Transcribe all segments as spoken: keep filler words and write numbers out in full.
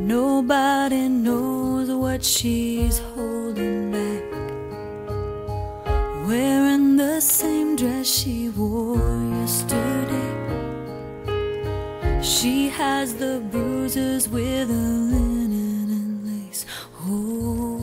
Nobody knows what she's holding back, wearing the same dress she wore yesterday. She has the bruises with a linen and lace. Oh,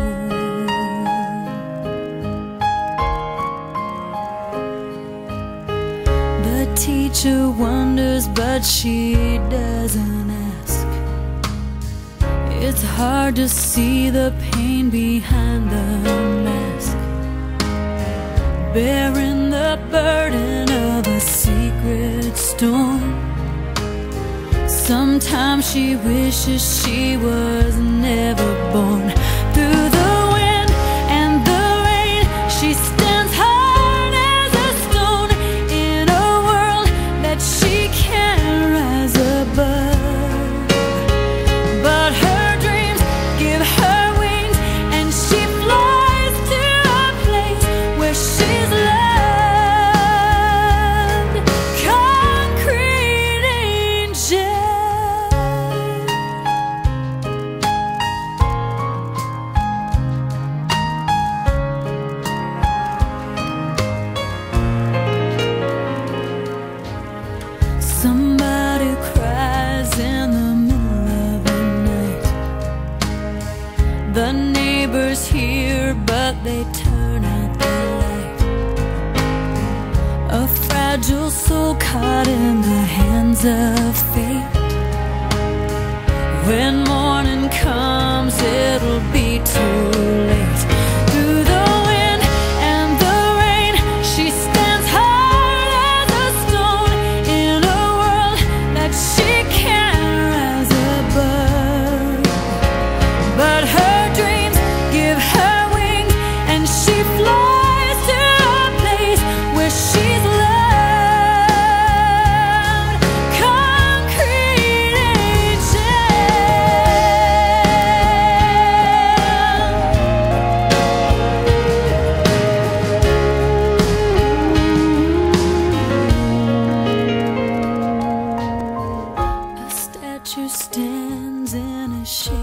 the teacher wonders, but she doesn't ask. It's hard to see the pain behind the mask, bearing the burden of a secret storm. Sometimes she wishes she was never born. Through the wind and the rain, she stands hard as a stone in a world that she can't rise above. But her dreams give her wings, and she flies to a place where she's loved. Concrete angel. Somebody cries in the middle of the night. The neighbors hear, but they turn out the light. A fragile soul caught in the hands of fate. When morning comes, it'll be too late. Through the wind and the rain, she stands hard as a stone in a world that she can't rise above. But her dreams give her wings, and she flies to a place where she's loved. Concrete angel. A statue stands in a shade